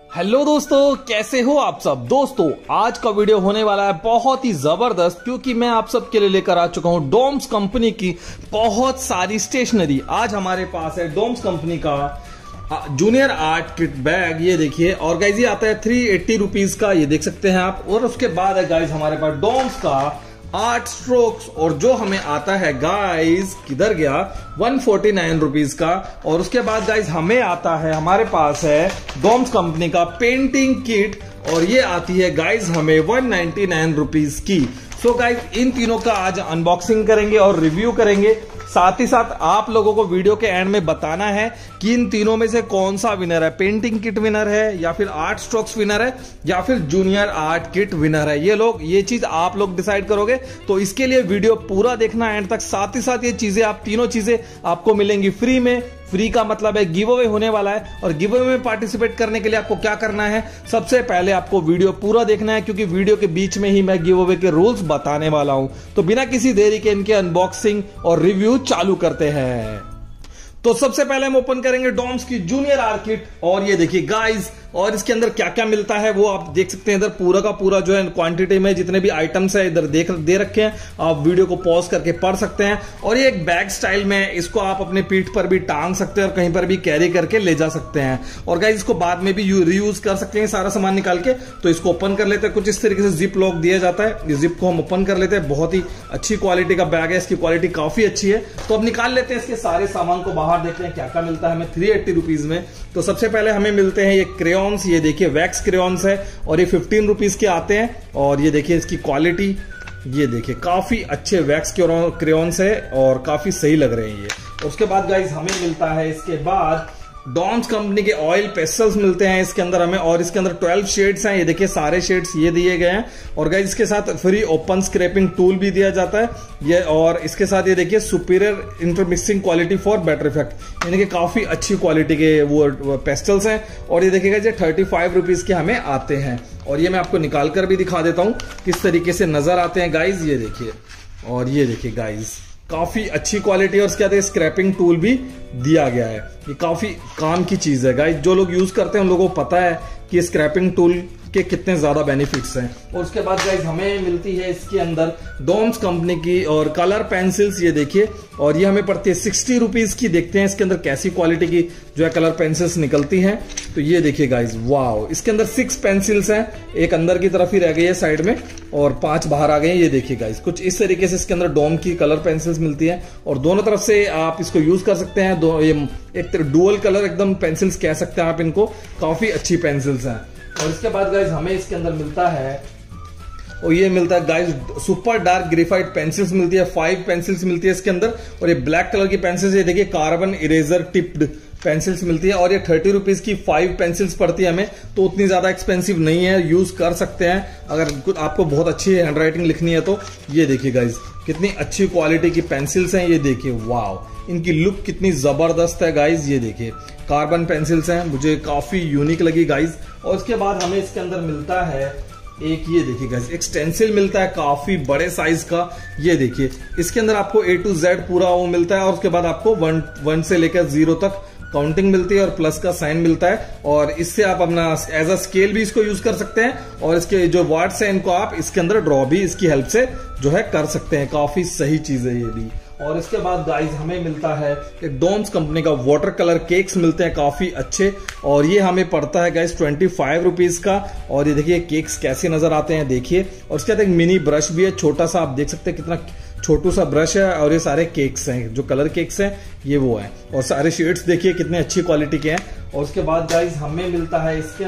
Hello दोस्तों, कैसे हो आप सब। दोस्तों आज का वीडियो होने वाला है बहुत ही जबरदस्त, क्योंकि मैं आप सब के लिए लेकर आ चुका हूं डोम्स कंपनी की बहुत सारी स्टेशनरी। आज हमारे पास है डोम्स कंपनी का जूनियर आर्ट किट बैग। ये देखिए, और गाइज ये आता है 380 रुपीज का, ये देख सकते हैं आप। और उसके बाद है गाइज हमारे पास डोम्स का आर्ट स्ट्रोक्स, और जो हमें आता है गाइज किधर गया 149 रुपीज का। और उसके बाद गाइज हमें आता है, हमारे पास है डोम्स कंपनी का पेंटिंग किट, और ये आती है गाइज हमें 199 रुपीज की। सो गाइज इन तीनों का आज अनबॉक्सिंग करेंगे और रिव्यू करेंगे। साथ ही साथ आप लोगों को वीडियो के एंड में बताना है कि इन तीनों में से कौन सा विनर है। पेंटिंग किट विनर है, या फिर आर्ट स्ट्रोक्स विनर है, या फिर जूनियर आर्ट किट विनर है। ये चीज आप लोग डिसाइड करोगे। तो इसके लिए वीडियो पूरा देखना एंड तक। साथ ही साथ ये चीजें, आप तीनों चीजें आपको मिलेंगी फ्री में। फ्री का मतलब है गिव अवे होने वाला है, और गिव अवे में पार्टिसिपेट करने के लिए आपको क्या करना है, सबसे पहले आपको वीडियो पूरा देखना है, क्योंकि वीडियो के बीच में ही मैं गिव अवे के रूल्स बताने वाला हूं। तो बिना किसी देरी के इनके अनबॉक्सिंग और रिव्यू चालू करते हैं। तो सबसे पहले हम ओपन करेंगे डोम्स की जूनियर आर्ट किट, और ये देखिए गाइस, और इसके अंदर क्या क्या मिलता है वो आप देख सकते हैं। इधर पूरा का पूरा जो है क्वांटिटी में जितने भी आइटम्स है इधर दे रखे हैं। आप वीडियो को पॉज करके पढ़ सकते हैं। और ये एक बैग स्टाइल में, इसको आप अपने पीठ पर भी टांग सकते हैं और कहीं पर भी कैरी करके ले जा सकते हैं। और गाइस इसको बाद में भी रीयूज कर सकते हैं सारा सामान निकाल के। तो इसको ओपन कर लेते हैं। कुछ इस तरीके से जिप लॉक दिया जाता है, इस जिप को हम ओपन कर लेते हैं। बहुत ही अच्छी क्वालिटी का बैग है, इसकी क्वालिटी काफी अच्छी है। तो अब निकाल लेते हैं इसके सारे सामान को बाहर, देखते हैं क्या क्या मिलता है हमें 380 रुपीज में। तो सबसे पहले हमें मिलते हैं ये क्रेयॉन्स, ये देखिए वैक्स क्रेयॉन्स है, और ये 15 रुपीज के आते हैं। और ये देखिए इसकी क्वालिटी, ये देखिए काफी अच्छे वैक्स क्रेयॉन्स है और काफी सही लग रहे हैं ये। उसके बाद गाइज हमें मिलता है इसके बाद डॉम्स कंपनी के ऑयल पेस्टल्स मिलते हैं इसके अंदर हमें, और इसके अंदर 12 शेड्स हैं। ये देखिए सारे शेड्स ये दिए गए हैं। और गाइस इसके साथ फ्री ओपन स्क्रैपिंग टूल भी दिया जाता है ये। और इसके साथ ये देखिए superior intermixing quality for better effect, यानी कि काफी अच्छी क्वालिटी के वो पेस्टल्स हैं। और ये देखिएगा ये 35 रुपीज के हमें आते हैं। और ये मैं आपको निकाल कर भी दिखा देता हूं किस तरीके से नजर आते हैं गाइज, ये देखिए। और ये देखिए गाइज काफी अच्छी क्वालिटी, और उसके बाद स्क्रैपिंग टूल भी दिया गया है। ये काफी काम की चीज है गाइस। जो लोग यूज करते हैं उन लोगों को पता है कि स्क्रैपिंग टूल के कितने ज्यादा बेनिफिट्स हैं। और उसके बाद गाइस हमें मिलती है इसके अंदर डोम्स कंपनी की और कलर पेंसिल्स, ये देखिए। और ये हमें पड़ती है 60 रुपीज की। देखते हैं इसके अंदर कैसी क्वालिटी की जो है कलर पेंसिल्स निकलती हैं। तो ये देखिए गाइस, वाओ, इसके अंदर 6 पेंसिल्स हैं। एक अंदर की तरफ ही रह गई है साइड में, और 5 बाहर आ गए हैं। ये देखिए गाइस, कुछ इस तरीके से इसके अंदर डोम की कलर पेंसिल्स मिलती है, और दोनों तरफ से आप इसको यूज कर सकते हैं। एक डुअल कलर एकदम पेंसिल्स कह सकते हैं आप इनको, काफी अच्छी पेंसिल्स हैं। और इसके बाद गाइज हमें इसके अंदर मिलता है, और ये मिलता है guys super dark graphite pencils मिलती है। 5 पेंसिल्स मिलती है इसके अंदर। और ये ब्लैक कलर की पेंसिल्स, ये देखिए कार्बन इरेजर टिप्ड पेंसिल्स मिलती है। और ये 30 रुपीज की 5 पेंसिल्स पड़ती है हमें, तो उतनी ज्यादा एक्सपेंसिव नहीं है, यूज कर सकते हैं अगर कुछ आपको बहुत अच्छी हैंड राइटिंग लिखनी है तो। ये देखिए गाइज कितनी अच्छी क्वालिटी की पेंसिल्स हैं, ये देखिए वाओ, इनकी लुक कितनी जबरदस्त है गाइज। ये देखिए कार्बन पेंसिल्स हैं, मुझे काफी यूनिक लगी गाइज। और उसके बाद हमें इसके अंदर मिलता है एक, ये देखिए गाइस एक स्टेंसिल मिलता है काफी बड़े साइज का। ये देखिए इसके अंदर आपको A to Z पूरा वो मिलता है। और उसके बाद आपको 1 से लेकर 0 तक काउंटिंग मिलती है, और प्लस का साइन मिलता है। और इससे आप अपना एज अ स्केल भी इसको यूज कर सकते हैं, और इसके जो वर्ड्स हैं इनको आप इसके अंदर ड्रॉ भी इसकी हेल्प से जो है कर सकते हैं। काफी सही चीज है ये भी। और इसके बाद गाइज हमें मिलता है एक डोम्स कंपनी का वाटर कलर केक्स मिलते हैं काफी अच्छे, और ये हमें पड़ता है गाइज 25 रुपीज का। और ये देखिए केक्स कैसे नजर आते हैं, देखिए। और उसके बाद एक मिनी ब्रश भी है छोटा सा, आप देख सकते हैं कितना छोटू सा ब्रश है। और ये सारे केक्स हैं, जो कलर केक्स हैं ये वो है। और सारे शेड्स देखिए कितने अच्छी क्वालिटी के हैं। और उसके बाद गाइज हमें मिलता है इसके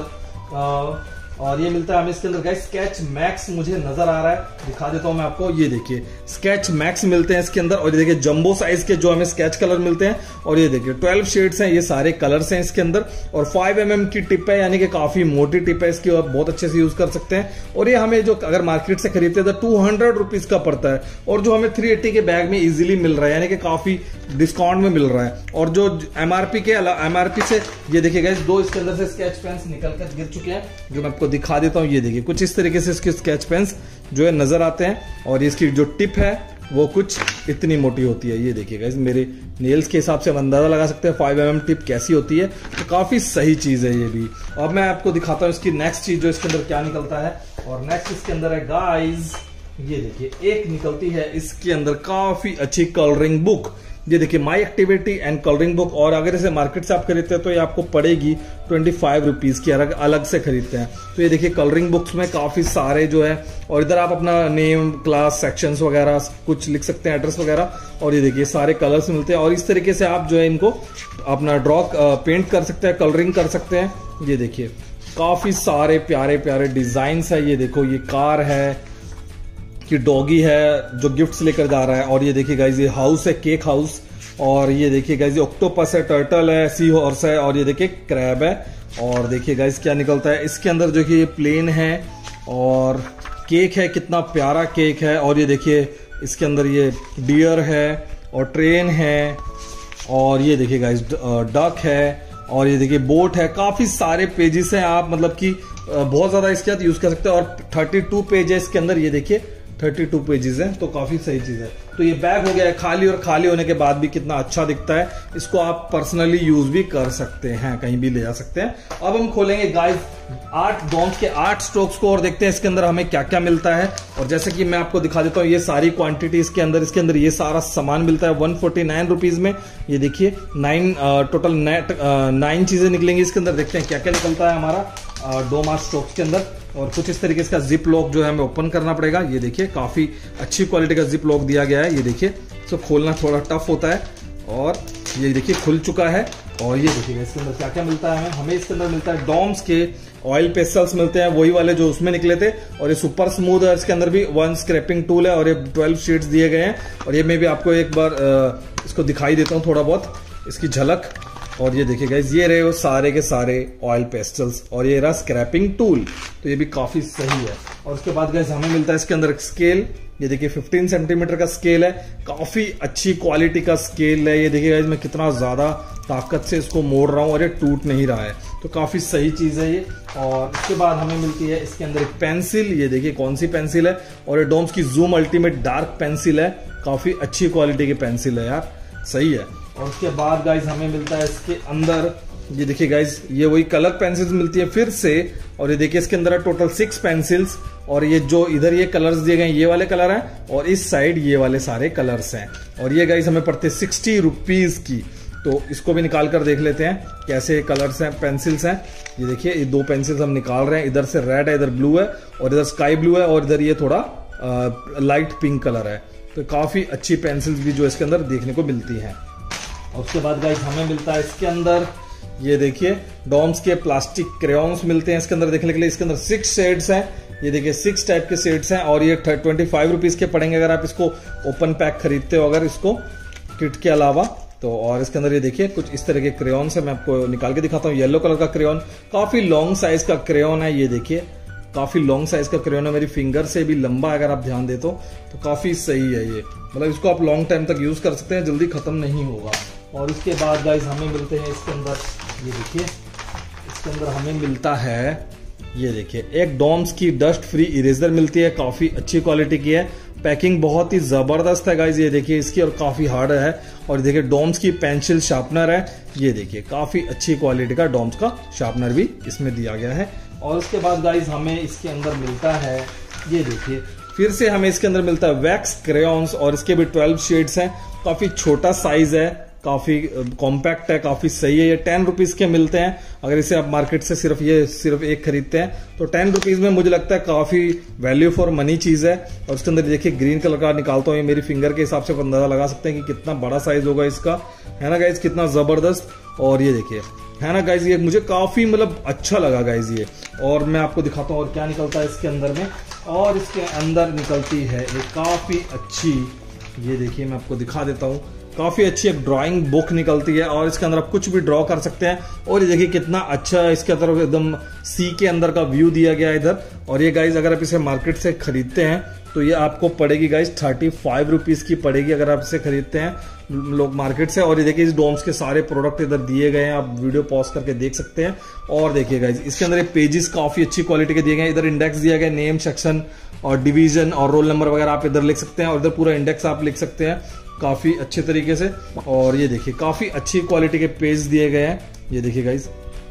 अंदर और ये मिलता है हमें इसके अंदर गाइस स्केच मैक्स, मुझे नजर आ रहा है, दिखा देता हूं मैं आपको। ये देखिए स्केच मैक्स मिलते हैं इसके अंदर। और ये देखिए जंबो साइज के जो हमें स्केच कलर मिलते हैं। और ये देखिए 12 शेड्स हैं, ये सारे कलर्स हैं इसके अंदर। और 5 mm की टिप है, यानी कि काफी मोटी टिप है इसकी, और बहुत अच्छे से यूज कर सकते हैं। और ये हमें जो अगर मार्केट से खरीदते हैं तो 200 रुपीज का पड़ता है, और जो हमें 380 के बैग में इजिली मिल रहा है, यानी कि काफी डिस्काउंट में मिल रहा है। और जो एमआरपी से ये देखिए गाइस 2 इसके अंदर से स्केच पेन्स निकल कर गिर चुके हैं, जो मैं आपको दिखा देता हूँ। ये देखिए कुछ इस तरीके से इसके स्केच पेन्स जो है नजर आते हैं। और इसकी जो टिप है वो कुछ इतनी मोटी होती है। ये देखिए गाइस, मेरे नेल्स के हिसाब से हम अंदाजा लगा सकते हैं 5 mm टिप कैसी होती है। तो काफी सही चीज है ये भी। अब मैं आपको दिखाता हूँ इसकी नेक्स्ट चीज जो इसके अंदर क्या निकलता है। और नेक्स्ट इसके अंदर है गाइस, ये देखिए एक निकलती है इसके अंदर काफी अच्छी कलरिंग बुक। ये देखिए my activity and colouring book. और अगर इसे मार्केट से आप खरीदते हैं तो ये आपको पड़ेगी 25 रुपीज की, अलग से खरीदते हैं तो। ये देखिए कलरिंग बुक्स में काफी सारे जो है, और इधर आप अपना नेम, क्लास, सेक्शंस वगैरह कुछ लिख सकते हैं, एड्रेस वगैरह। और ये देखिए सारे कलर्स मिलते हैं और इस तरीके से आप जो है इनको अपना पेंट कर सकते हैं, कलरिंग कर सकते हैं। ये देखिए काफी सारे प्यारे प्यारे डिजाइन है। ये देखो ये कार है कि डॉगी है जो गिफ्ट्स लेकर जा रहा है। और ये देखिए गाइज ये हाउस है, केक हाउस। और ये देखिए गाइज ये ऑक्टोपस है, टर्टल है, सी हॉर्स है, और ये देखिए क्रैब है। और देखिए गाइज क्या निकलता है इसके अंदर, जो कि ये प्लेन है और केक है, कितना प्यारा केक है। और ये देखिए इसके अंदर ये डियर है और ट्रेन है, और ये देखिए गाइज डक है, और ये देखिए बोट है। काफी सारे पेजेस हैं, आप मतलब कि बहुत ज्यादा इसके साथ यूज कर सकते हैं। और 32 पेज है इसके अंदर, ये देखिए 32 पेजेस हैं, तो काफी सही चीज है। तो ये बैग हो गया है खाली, और खाली होने के बाद भी कितना अच्छा दिखता है। इसको आप पर्सनली यूज भी कर सकते हैं, कहीं भी ले जा सकते हैं। अब हम खोलेंगे गाइस 8 डॉम्स के 8 स्ट्रोक्स को और देखते हैं इसके अंदर हमें क्या क्या मिलता है। और जैसे कि मैं आपको दिखा देता हूँ ये सारी क्वांटिटी इसके अंदर ये सारा सामान मिलता है 149 रुपीज में। ये देखिए 9 चीजें निकलेंगी इसके अंदर। देखते हैं क्या क्या निकलता है हमारा डोम स्ट्रोक्स के अंदर। और कुछ इस तरीके से जिप लॉक जो है हमें ओपन करना पड़ेगा। ये देखिए काफी अच्छी क्वालिटी का जिप लॉक दिया गया है। ये देखिए इसको खोलना थोड़ा टफ होता है, और ये देखिए खुल चुका है। और ये देखिए इसके अंदर क्या क्या मिलता है हमें इसके अंदर मिलता है डॉम्स के ऑयल पेस्टल्स मिलते हैं, वही वाले जो उसमें निकले थे। और ये सुपर स्मूथ है, इसके अंदर भी 1 स्क्रैपिंग टूल है, और ये 12 शीट्स दिए गए हैं। और ये मैं भी आपको एक बार इसको दिखाई देता हूँ थोड़ा बहुत इसकी झलक। और ये देखिए गाइस ये रहे वो सारे के सारे ऑयल पेस्टल्स, और ये रहा स्क्रैपिंग टूल, तो ये भी काफी सही है। और उसके बाद गाइस हमें मिलता है इसके अंदर एक स्केल। ये देखिए 15 सेंटीमीटर का स्केल है, काफी अच्छी क्वालिटी का स्केल है। ये देखिए गाइस मैं कितना ज्यादा ताकत से इसको मोड़ रहा हूँ और ये टूट नहीं रहा है, तो काफी सही चीज है ये। और उसके बाद हमें मिलती है इसके अंदर एक पेंसिल। ये देखिए कौन सी पेंसिल है, और ये डॉम्स की जूम अल्टीमेट डार्क पेंसिल है। काफी अच्छी क्वालिटी की पेंसिल है यार, सही है। और उसके बाद गाइज हमें मिलता है इसके अंदर, ये देखिए गाइज ये वही कलर पेंसिल्स मिलती है फिर से। और ये देखिए इसके अंदर है टोटल 6 पेंसिल्स, और ये जो इधर ये कलर्स दिए गए ये वाले कलर हैं, और इस साइड ये वाले सारे कलर्स हैं। और ये गाइज हमें पड़ते 60 रुपीज की। तो इसको भी निकाल कर देख लेते हैं कैसे कलर्स हैं, पेंसिल्स हैं। ये देखिए ये 2 पेंसिल्स हम निकाल रहे हैं, इधर से रेड है, इधर ब्लू है, और इधर स्काई ब्लू है, और इधर ये थोड़ा लाइट पिंक कलर है। तो काफी अच्छी पेंसिल्स भी जो इसके अंदर देखने को मिलती हैं। और उसके बाद गाइस हमें मिलता है इसके अंदर, ये देखिए डॉम्स के प्लास्टिक क्रेयॉन्स मिलते हैं इसके अंदर देखने के लिए। इसके अंदर 6 शेड्स हैं, ये देखिए 6 टाइप के शेड्स हैं, और ये 25 रुपीज के पड़ेंगे अगर आप इसको ओपन पैक खरीदते हो, अगर इसको किट के अलावा तो। और इसके अंदर ये देखिए कुछ इस तरह के क्रेयॉन है, मैं आपको निकाल के दिखाता हूँ। येलो कलर का क्रेयॉन, काफी लॉन्ग साइज का क्रेयॉन है। ये देखिए काफी लॉन्ग साइज का क्रेयॉन है, मेरी फिंगर से भी लंबा अगर आप ध्यान दे तो काफी सही है ये। मतलब इसको आप लॉन्ग टाइम तक यूज कर सकते हैं, जल्दी खत्म नहीं होगा। और इसके बाद गाइस हमें मिलते हैं इसके अंदर, ये देखिए इसके अंदर हमें मिलता है, ये देखिए एक डॉम्स की डस्ट फ्री इरेजर मिलती है, काफी अच्छी क्वालिटी की है। पैकिंग बहुत ही जबरदस्त है गाइस, ये देखिए इसकी, और काफी हार्ड है। और देखिए डॉम्स की पेंसिल शार्पनर है, ये देखिए काफी अच्छी क्वालिटी का डॉम्स का शार्पनर भी इसमें दिया गया है। और उसके बाद गाइस हमें इसके अंदर मिलता है, ये देखिए फिर से हमें इसके अंदर मिलता है वैक्स क्रेयॉन्स, और इसके भी 12 शेड्स हैं। काफी छोटा साइज है, काफी कॉम्पैक्ट है, काफी सही है। ये 10 रुपीज के मिलते हैं, अगर इसे आप मार्केट से सिर्फ एक खरीदते हैं तो 10 रुपीज में मुझे लगता है काफी वैल्यू फॉर मनी चीज है। और उसके अंदर देखिए ग्रीन कलर का निकालता हूँ, ये मेरी फिंगर के हिसाब से अंदाजा लगा सकते हैं कि कितना बड़ा साइज होगा इसका, है ना गाइज, कितना जबरदस्त। और ये देखिए है ना गाइज, ये मुझे काफी मतलब अच्छा लगा गाइज ये। और मैं आपको दिखाता हूँ और क्या निकलता है इसके अंदर में। और इसके अंदर निकलती है एक काफी अच्छी, ये देखिए मैं आपको दिखा देता हूँ, काफी अच्छी एक ड्राइंग बुक निकलती है और इसके अंदर आप कुछ भी ड्रॉ कर सकते हैं। और ये देखिए कितना अच्छा इसके तरफ एकदम सी के अंदर का व्यू दिया गया है इधर। और ये गाइज अगर आप इसे मार्केट से खरीदते हैं तो ये आपको पड़ेगी गाइज 35 रुपीज की पड़ेगी अगर आप इसे खरीदते हैं लोग मार्केट से। और ये देखिए इस डोम्स के सारे प्रोडक्ट इधर दिए गए हैं, आप वीडियो पॉज करके देख सकते हैं। और देखिए गाइज इसके अंदर पेजेस काफी अच्छी क्वालिटी के दिए गए हैं। इधर इंडेक्स दिया गया है, नेम, सेक्शन और डिवीजन और रोल नंबर वगैरह आप इधर लिख सकते हैं और इधर पूरा इंडेक्स आप लिख सकते हैं काफी अच्छे तरीके से। और ये देखिए काफी अच्छी क्वालिटी के पेज दिए गए हैं। ये देखिए गाइज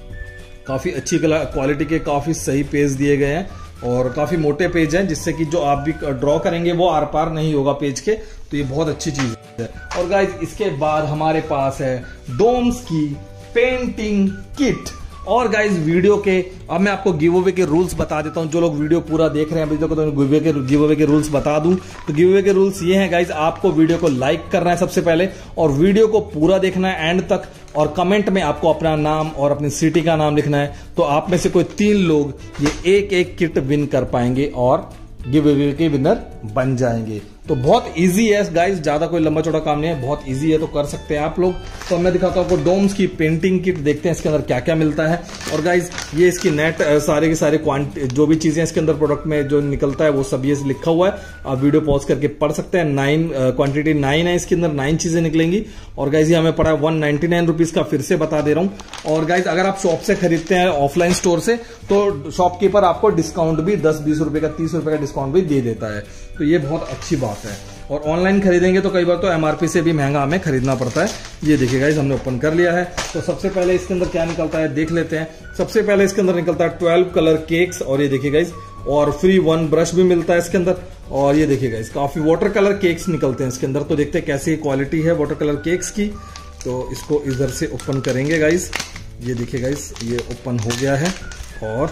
काफी अच्छी क्वालिटी के काफी सही पेज दिए गए हैं और काफी मोटे पेज हैं, जिससे कि जो आप भी ड्रॉ करेंगे वो आर पार नहीं होगा पेज के। तो ये बहुत अच्छी चीज है। और गाइज इसके बाद हमारे पास है डोम्स की पेंटिंग किट। और गाइज वीडियो के अब मैं आपको गिव अवे के रूल्स बता देता हूं। जो लोग वीडियो पूरा देख रहे हैं अभी तक तो गिव अवे के रूल्स बता दूं। तो गिव अवे के रूल्स ये हैं गाइज, आपको वीडियो को लाइक करना है सबसे पहले और वीडियो को पूरा देखना है एंड तक। और कमेंट में आपको अपना नाम और अपनी सिटी का नाम लिखना है। तो आप में से कोई 3 लोग ये एक किट विन कर पाएंगे और गिव अवे के विनर बन जाएंगे। तो बहुत इजी है गाइज, ज्यादा कोई लंबा चौड़ा काम नहीं है, बहुत इजी है, तो कर सकते हैं आप लोग। तो मैं दिखाता हूं आपको डोम्स की पेंटिंग किट, देखते हैं इसके अंदर क्या क्या मिलता है। और गाइज ये इसकी नेट सारे के सारे जो भी चीजें इसके अंदर प्रोडक्ट में जो निकलता है वो सब ये लिखा हुआ है, आप वीडियो पॉज करके पढ़ सकते हैं। 9 क्वांटिटी 9 है, इसके अंदर 9 चीजें निकलेंगी। और गाइज ये हमें पड़ा है 199 रुपीज का, फिर से बता दे रहा हूं। और गाइज अगर आप शॉप से खरीदते हैं ऑफलाइन स्टोर से तो शॉपकीपर आपको डिस्काउंट भी 10-20 रुपए का 30 रुपए का डिस्काउंट भी दे देता है। तो ये बहुत अच्छी बात है। और ऑनलाइन खरीदेंगे तो कई बार तो एमआरपी से भी महंगा हमें खरीदना पड़ता है। ये देखिए गाइस हमने ओपन कर लिया है। तो सबसे पहले इसके अंदर क्या निकलता है देख लेते हैं। सबसे पहले इसके अंदर निकलता है 12 कलर केक्स। और ये देखिए गाइस और फ्री 1 ब्रश भी मिलता है इसके अंदर। और ये देखिए गाइस काफी वाटर कलर केक्स निकलते हैं इसके अंदर। तो देखते हैं कैसी क्वालिटी है वाटर कलर केक्स की। तो इसको इधर से ओपन करेंगे गाइस। ये देखिए गाइस ये ओपन हो गया है और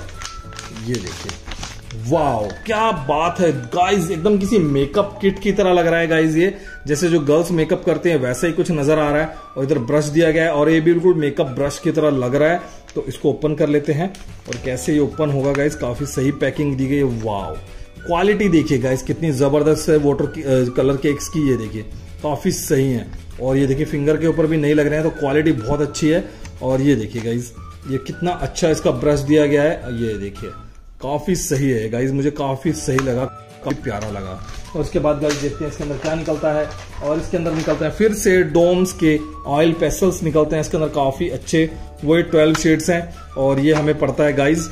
ये देखिए वाओ क्या बात है गाइज, एकदम किसी मेकअप किट की तरह लग रहा है गाइज। ये जैसे जो गर्ल्स मेकअप करते हैं वैसा ही कुछ नजर आ रहा है। और इधर ब्रश दिया गया है और ये बिल्कुल मेकअप ब्रश की तरह लग रहा है। तो इसको ओपन कर लेते हैं और कैसे ये ओपन होगा गाइज, काफी सही पैकिंग दी गई है। वाओ क्वालिटी देखिए गाइज कितनी जबरदस्त है वाटर कलर केक्स की। ये देखिए काफी सही है और ये देखिए फिंगर के ऊपर भी नहीं लग रहे हैं, तो क्वालिटी बहुत अच्छी है। और ये देखिए गाइज ये कितना अच्छा इसका ब्रश दिया गया है। ये देखिए काफी सही है गाइज, मुझे काफी सही लगा, काफी प्यारा लगा। और उसके बाद गाइज देखते हैं इसके अंदर क्या निकलता है। और इसके अंदर निकलता है फिर से डोम्स के ऑयल पेस्टल्स निकलते हैं इसके अंदर, काफी अच्छे, वही 12 शेड्स हैं। और ये हमें पड़ता है गाइज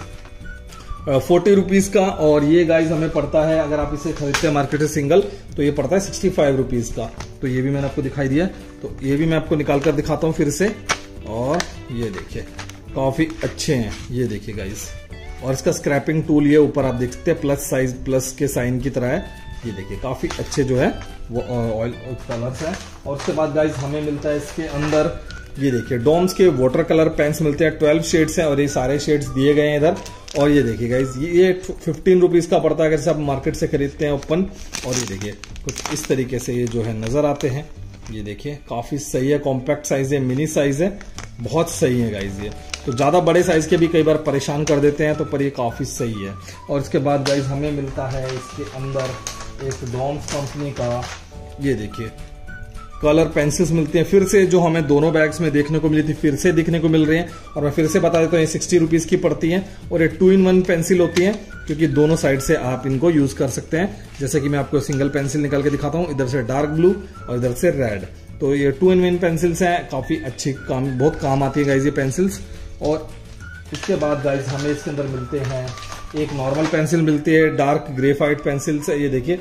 40 रुपीज का। और ये गाइज हमें पड़ता है अगर आप इसे खरीदते हैं मार्केट से सिंगल तो ये पड़ता है 65 रुपीज का। तो ये भी मैंने आपको दिखाई दिया, तो ये भी मैं आपको निकाल कर दिखाता हूँ फिर से। और ये देखिए काफी अच्छे हैं, ये देखिए गाइज। और इसका स्क्रैपिंग टूल ये ऊपर आप देख सकते हैं प्लस साइज, प्लस के साइन की तरह है। ये देखिए काफी अच्छे जो है वो ऑयल कलर्स है। और उसके बाद गाइज हमें मिलता है इसके अंदर ये देखिए डोम्स के वाटर कलर पेन्स मिलते हैं, 12 शेड्स हैं और ये सारे शेड्स दिए गए हैं इधर। और ये देखिए गाइज ये 15 रुपीज का पड़ता है अगर आप मार्केट से खरीदते हैं ओपन। और ये देखिए कुछ इस तरीके से ये जो है नजर आते हैं। ये देखिए काफी सही है, कॉम्पैक्ट साइज है, मिनी साइज है, बहुत सही है गाइज। ये तो ज्यादा बड़े साइज के भी कई बार परेशान कर देते हैं, तो पर ये काफी सही है। और इसके बाद गाइज हमें मिलता है इसके अंदर एक डोम्स कंपनी का ये देखिए कलर पेंसिल्स मिलती हैं फिर से, जो हमें दोनों बैग्स में देखने को मिली थी फिर से दिखने को मिल रही हैं। और मैं फिर से बता देता हूँ ये 60 रुपीज की पड़ती हैं और ये 2-in-1 पेंसिल होती हैं, क्योंकि दोनों साइड से आप इनको यूज कर सकते हैं। जैसे कि मैं आपको सिंगल पेंसिल निकाल के दिखाता हूँ, इधर से डार्क ब्लू और इधर से रेड। तो ये 2-in-1 पेंसिल्स हैं, काफी अच्छी बहुत काम आती है गाइज ये पेंसिल्स। और इसके बाद गाइज हमें इसके अंदर मिलते हैं एक नॉर्मल पेंसिल मिलती है, डार्क ग्रेफाइट पेंसिल्स है। ये देखिए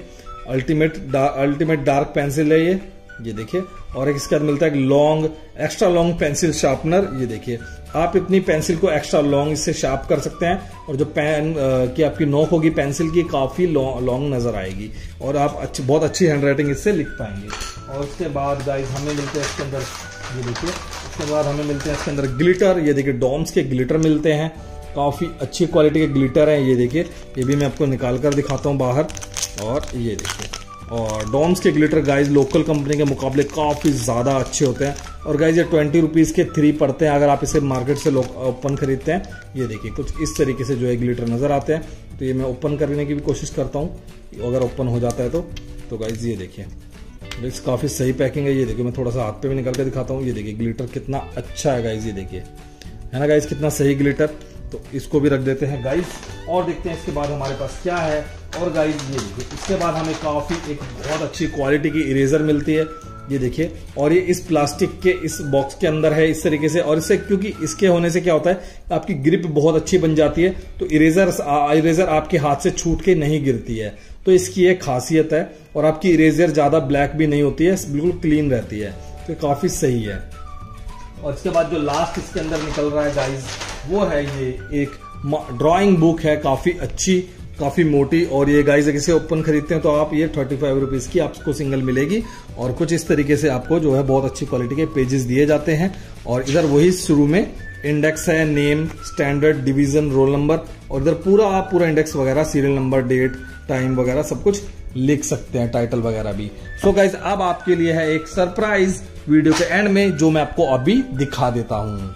अल्टीमेट डार्क पेंसिल है ये देखिए। और एक इसके बाद मिलता है long extra long pencil sharpener. ये देखिए आप अपनी पेंसिल को एक्स्ट्रा लॉन्ग इससे शार्प कर सकते हैं और जो पेन की आपकी नोक होगी पेंसिल की काफी लॉन्ग नजर आएगी और आप बहुत अच्छी हैंडराइटिंग इससे लिख पाएंगे। और उसके बाद गाइज हमें मिलते हैं इसके अंदर ये देखिए, उसके बाद हमें मिलते हैं इसके अंदर ग्लिटर। ये देखिए डॉम्स के ग्लिटर मिलते हैं, काफी अच्छी क्वालिटी के ग्लिटर हैं। ये देखिए ये भी मैं आपको निकाल कर दिखाता हूँ बाहर। और ये देखिए और डॉम्स के ग्लिटर गाइज लोकल कंपनी के मुकाबले काफी ज्यादा अच्छे होते हैं। और गाइज ये 20 रुपीज के 3 पड़ते हैं अगर आप इसे मार्केट से ओपन खरीदते हैं। ये देखिए कुछ इस तरीके से जो है ग्लिटर नजर आते हैं। तो ये मैं ओपन करने की भी कोशिश करता हूँ, अगर ओपन हो जाता है तो गाइज ये देखिए गाइस काफी सही पैकिंग है। ये देखिए मैं थोड़ा सा हाथ पे भी निकाल के दिखाता हूँ। ये देखिए ग्लिटर कितना अच्छा है गाइस, ये देखिए है ना गाइस, कितना सही ग्लिटर। तो इसको भी रख देते हैं गाइस और देखते हैं इसके बाद हमारे पास क्या है। और गाइस ये देखिए इसके बाद हमें काफी एक बहुत अच्छी क्वालिटी की इरेजर मिलती है, ये देखिए। और ये इस प्लास्टिक के इस बॉक्स के अंदर है इस तरीके से। और इससे क्योंकि इसके होने से क्या होता है, आपकी ग्रिप बहुत अच्छी बन जाती है, तो इरेजर आपके हाथ से छूट के नहीं गिरती है। तो इसकी एक खासियत है। और आपकी इरेजर ज्यादा ब्लैक भी नहीं होती है, बिल्कुल क्लीन रहती है, तो काफी सही है। और इसके बाद जो लास्ट इसके अंदर निकल रहा है गाइस, वो है ये एक ड्राइंग बुक है, काफी अच्छी, काफी मोटी। और ये गाइस इसे ओपन खरीदते हैं तो आप ये 35 रुपीज की आपको सिंगल मिलेगी। और कुछ इस तरीके से आपको जो है बहुत अच्छी क्वालिटी के पेजेस दिए जाते हैं। और इधर वही शुरू में इंडेक्स है, name, standard, division, roll number. और इधर पूरा इंडेक्स वगैरह, सीरियल नंबर, डेट, टाइम वगैरह सब कुछ लिख सकते हैं, टाइटल वगैरह भी। सो गाइस अब आपके लिए है एक सरप्राइज वीडियो के एंड में, जो मैं आपको अभी दिखा देता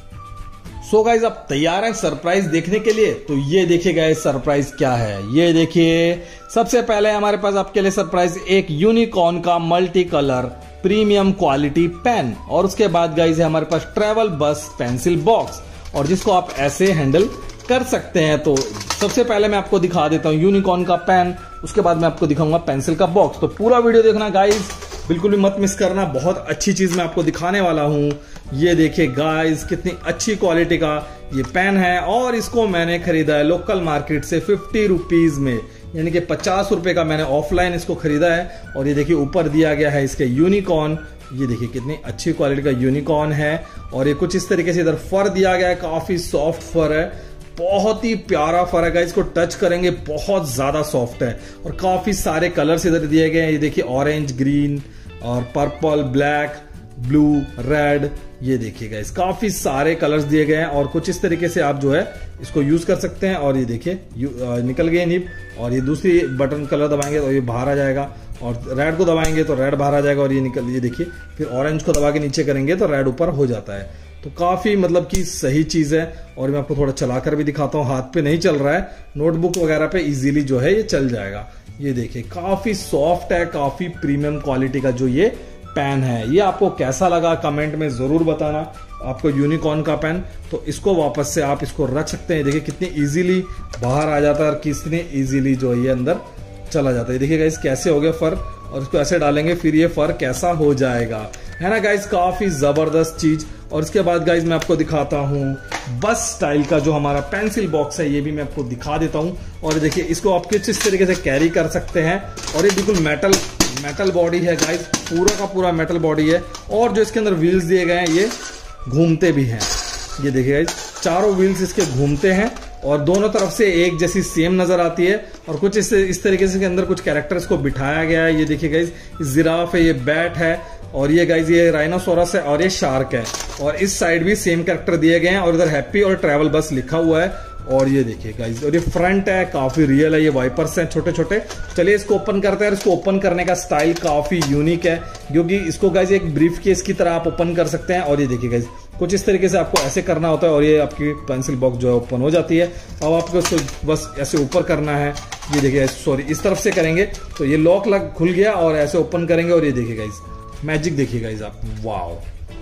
हूं। सो गाइस आप तैयार हैं सरप्राइज देखने के लिए? तो ये देखिए गाइस सरप्राइज क्या है, ये देखिए। सबसे पहले हमारे पास आपके लिए सरप्राइज एक यूनिकॉर्न का multi colour premium quality pen. और उसके बाद गाइस है हमारे पास ट्रेवल बस पेंसिल बॉक्स, और जिसको आप ऐसे हैंडल कर सकते हैं। तो सबसे पहले मैं आपको दिखा देता हूं यूनिकॉर्न का पेन, उसके बाद मैं आपको दिखाऊंगा पेंसिल का बॉक्स। तो पूरा वीडियो देखना गाइस, बिल्कुल भी मत मिस करना, बहुत अच्छी चीज मैं आपको दिखाने वाला हूं। ये देखिए गाइस कितनी अच्छी क्वालिटी का ये पेन है। और इसको मैंने खरीदा है लोकल मार्केट से 50 रुपीज में, यानी कि 50 रुपए का मैंने ऑफलाइन इसको खरीदा है। और ये देखिए ऊपर दिया गया है इसके यूनिकॉर्न, ये देखिए कितनी अच्छी क्वालिटी का यूनिकॉर्न है। और ये कुछ इस तरीके से इधर फर दिया गया है, काफी सॉफ्ट फर है, बहुत ही प्यारा फर है। इसको टच करेंगे बहुत ज्यादा सॉफ्ट है। और काफी सारे कलर्स इधर दिए गए हैं, ये देखिए ऑरेंज, ग्रीन और पर्पल, ब्लैक, ब्लू, रेड, ये देखिए गाइस काफी सारे कलर्स दिए गए हैं। और कुछ इस तरीके से आप जो है इसको यूज कर सकते हैं। और ये देखिए निकल गए निब, और ये दूसरी बटन कलर दबाएंगे तो ये बाहर आ जाएगा, और रेड को दबाएंगे तो रेड बाहर आ जाएगा। और ये देखिए फिर ऑरेंज को दबा के नीचे करेंगे तो रेड ऊपर हो जाता है। तो काफी मतलब कि सही चीज है। और मैं आपको थोड़ा चलाकर भी दिखाता हूँ, हाथ पे नहीं चल रहा है, नोटबुक वगैरह पे इजीली जो है ये चल जाएगा। ये देखिए काफी सॉफ्ट है, काफी प्रीमियम क्वालिटी का जो ये पेन है। ये आपको कैसा लगा कमेंट में जरूर बताना, आपको यूनिकॉर्न का पेन। तो इसको वापस से आप इसको रख सकते हैं, देखिए कितनी इजीली बाहर आ जाता है और कितनी इजीली जो ये अंदर चला जाता है। देखिए गाइस कैसे हो गया फर, और इसको ऐसे डालेंगे फिर ये फर कैसा हो जाएगा, है ना गाइस, काफी जबरदस्त चीज। और इसके बाद गाइस मैं आपको दिखाता हूँ बस स्टाइल का जो हमारा पेंसिल बॉक्स है, ये भी मैं आपको दिखा देता हूँ। और देखिए इसको आप किस तरीके से कैरी कर सकते हैं। और ये बिल्कुल मेटल बॉडी है गाइस, पूरा का पूरा मेटल बॉडी है। और जो इसके अंदर व्हील्स दिए गए हैं ये घूमते भी हैं, ये देखिए गाइस चारों व्हील्स इसके घूमते हैं। और दोनों तरफ से एक जैसी सेम नजर आती है। और कुछ इस तरीके से के अंदर कुछ कैरेक्टर्स को बिठाया गया है। ये देखिए गाइस जिराफ है, ये बैट है, और ये गाइस ये राइनोसोरस है, और ये शार्क है। और इस साइड भी सेम कैरेक्टर दिए गए हैं। और इधर हैप्पी और ट्रैवल बस लिखा हुआ है। और ये देखिए गाइस, और ये फ्रंट है, काफी रियल है, ये वाइपर्स हैं छोटे छोटे। चलिए इसको ओपन करते हैं। इसको ओपन करने का स्टाइल काफी यूनिक है, क्योंकि इसको गाइस एक ब्रीफ केस की तरह आप ओपन कर सकते हैं। और ये देखिए गाइस कुछ इस तरीके से आपको ऐसे करना होता है, और ये आपकी पेंसिल बॉक्स जो है ओपन हो जाती है। अब आपको इसको बस ऐसे ऊपर करना है, ये देखिए सॉरी इस तरफ से करेंगे तो ये लॉक खुल गया, और ऐसे ओपन करेंगे। और ये देखिए गाइस मैजिक देखिए गाइस आप, वाओ,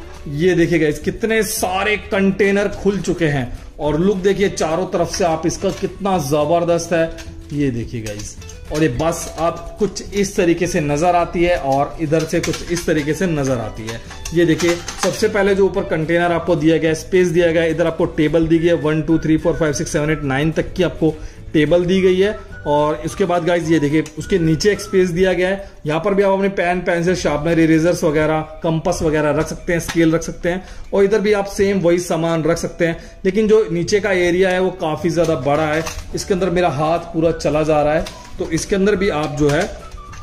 ये देखिए गाइस कितने सारे कंटेनर खुल चुके हैं। और लुक देखिए चारों तरफ से आप इसका कितना जबरदस्त है, ये देखिए गाइस। और ये बस आप कुछ इस तरीके से नजर आती है, और इधर से कुछ इस तरीके से नजर आती है। ये देखिए सबसे पहले जो ऊपर कंटेनर आपको दिया गया है, स्पेस दिया गया है, इधर आपको टेबल दी गई है 1 2 3 4 5 6 7 8 9 तक की आपको टेबल दी गई है। और इसके बाद गाइस ये देखिए उसके नीचे एक स्पेस दिया गया है, यहाँ पर भी आप अपने पेन, पेंसिल, शार्पनर, इरेजर्स वगैरह, कंपास वगैरह रख सकते हैं, स्केल रख सकते हैं। और इधर भी आप सेम वही सामान रख सकते हैं। लेकिन जो नीचे का एरिया है वो काफी ज्यादा बड़ा है, इसके अंदर मेरा हाथ पूरा चला जा रहा है। तो इसके अंदर भी आप जो है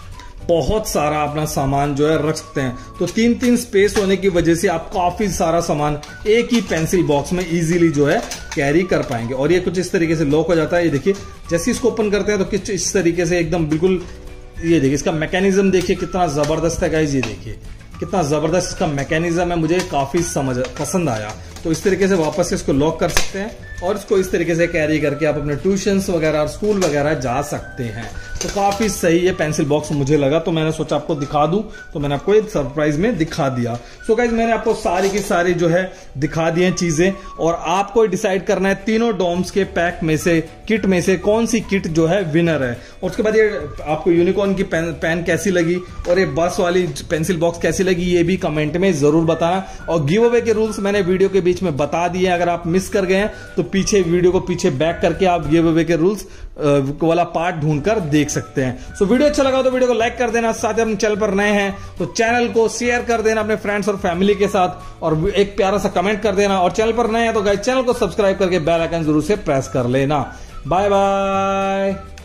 बहुत सारा अपना सामान जो है रख सकते हैं। तो 3 स्पेस होने की वजह से आप काफी सारा सामान एक ही पेंसिल बॉक्स में इजीली जो है कैरी कर पाएंगे। और ये कुछ इस तरीके से लॉक हो जाता है, ये देखिए जैसे इसको ओपन करते हैं तो कुछ इस तरीके से एकदम बिल्कुल, ये देखिए इसका मैकेनिज्म देखिए कितना जबरदस्त है गाइस, ये देखिए कितना जबरदस्त इसका मैकेनिज्म है, मुझे काफी पसंद आया। तो इस तरीके से वापस से इसको लॉक कर सकते हैं। और इसको इस तरीके से कैरी करके आप अपने ट्यूशंस वगैरह और स्कूल वगैरह जा सकते हैं। तो काफी सही ये पेंसिल बॉक्स मुझे लगा, तो मैंने सोचा आपको दिखा दूं, तो मैंने आपको एक सरप्राइज में दिखा दिया। सो गाइस मैंने आपको सारी की सारी जो है दिखा दी हैं चीजें, और आपको डिसाइड करना है तीनों डॉम्स के पैक में से, किट में से कौन सी किट जो है विनर है। और उसके बाद ये आपको यूनिकॉर्न की पेन कैसी लगी और ये बस वाली पेंसिल बॉक्स कैसी लगी, ये भी कमेंट में जरूर बताना। और गिव अवे के रूल्स मैंने वीडियो के बीच में बता दिए, अगर आप मिस कर गए हैं तो पीछे वीडियो को पीछे बैक करके आप गिव अवे के रूल्स वाला पार्ट ढूंढकर देख सकते हैं। सो वीडियो अच्छा लगा तो वीडियो को लाइक कर देना, साथ ही अपने चैनल पर नए हैं तो चैनल को शेयर कर देना अपने फ्रेंड्स और फैमिली के साथ, और एक प्यारा सा कमेंट कर देना। और चैनल पर नए हैं तो गाइस चैनल को सब्सक्राइब करके बेल आइकन जरूर से प्रेस कर लेना। Bye bye.